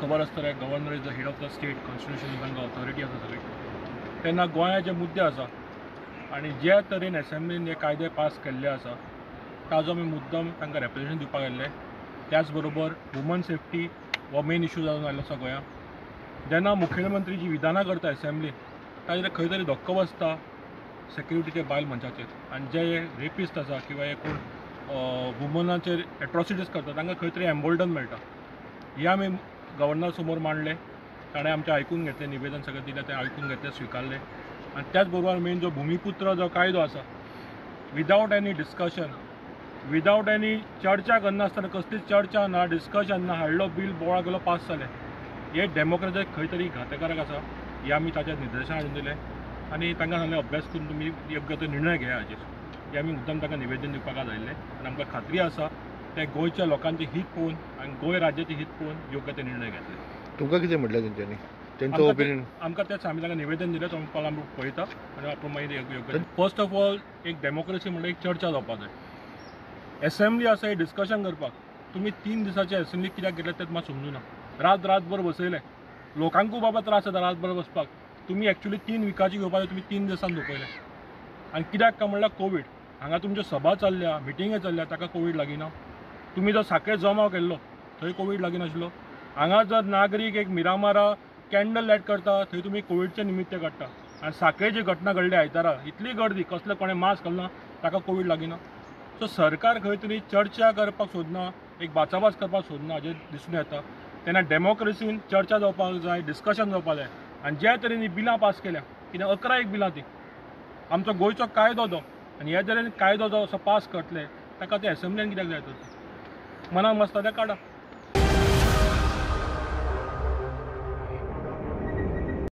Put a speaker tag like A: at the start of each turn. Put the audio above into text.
A: खबर आसतलें governor is the head of the state constitution तांकां ऑथॉरिटी आसा सगळी. तेन्ना गोंया जे मुद्दे आसा आनी जे तरेन असेंब्लीन हे कायदे पास केल्ले आसा ताजो आमी मुद्दम तांकां रेप्रेजेंटेशन दिवपाक गेल्ले. त्याच बरोबर वुमन सेफ्टी हो मेन इश्यू जावन आयलो आसा गोंयांत. जेन्ना मुखेलमंत्री जी विधानां करता असेंब्लीन ताजेर खंय तरी धक्को बसता सेक्युरिटीच्या बायल मनशाचेर, आनी जे रेपिस्ट आसा किंवा हे कोण वुमनाचेर एट्रॉसिटीज करता तांकां खंय तरी एम्बोल्डन मेळटा. हे आमी गव्हर्नर समोर मांडले. ताणें आमचें आयकून घेतलें, निवेदन सगळें दिलें तें आयकून घेतलें, स्विकारलें. आनी त्याच बरोबर मेन जो भुमिपुत्र जो कायदो आसा without any discussion, without any चर्चा करनासतना, कसलीच चर्चा ना, डिस्कशन ना, हाडलो बील बोवाळ केलो, पास जालें. हे डेमोक्रेसीक खंय तरी घातकारक आसा. हे आमी ताच्या निर्देशन हाडून दिलें आनी तांकां सांगलें अभ्यास करून तुमी योग्य तो निर्णय घेया हाजेर. हे आमी मुद्दम तांकां निवेदन दिवपाक आयिल्लें आनी आमकां खात्री आसा ते गोंयच्या लोकांचें हित पळोवन आनी गोंय राज्याचें हित पळोवन योग्य ते निर्णय घेतले.
B: तुमकां कितें म्हटलें तेंच्यांनी, तेंचो ओपिनियन?
A: आमकां तेच आमी तांकां निवेदन दिलें, तो आमी पळयता आनी आपूण मागीर योग्य. फर्स्ट ऑफ ऑल एक डेमोक्रेसी म्हणल्यार एक चर्चा जावपाक जाय. असेंब्ली आसा हे डिस्कशन करपाक. तुमी 3 दिसाचे असेंब्ली कित्याक घेतले तें म्हाका समजुना. रातभर बसयले, लोकांकूय बाबा त्रास जाता रातभर बसपाक. तुमी एक्चुली 3 विकाची घेवपाक तुमी 3 दिसान झोपयले. आनी कित्याक काय म्हणल्यार कोवीड. हांगा तुमच्यो सभा चल्ल्या, मिटिंगे चल्ल्या, ताका कोवीड लागीना. तुमी जो सांखळे जमाव केल्लो थंय कोवीड लागीनाशिल्लो. हांगा जर नागरीक एक मिरामारा कॅन्डल लायट करता थंय तुमी कोवीडचे निमित्त काडटा. आनी सांखळे जी घटना घडली आयतारा, इतली गर्दी, कसले कोणें मास्क घालना, ताका कोवीड लागीना. सो सरकार खंय तरी चर्चा करपाक सोदना, एक बाचाबाच करपाक सोदना हाजेर दिसून येता. तेन्ना डेमोक्रेसीन चर्चा जावपाक जाय, डिस्कशन जावपाक जाय. आनी जे तरेन बिलां पास केल्या, कित्याक 11 बिलां ती आमचो गोंयचो कायदो तो, आनी हे तरेन कायदो जो असो पास करतले ताका ते असेंब्लीन कित्याक जाय तर मनाक बसता तें काडा.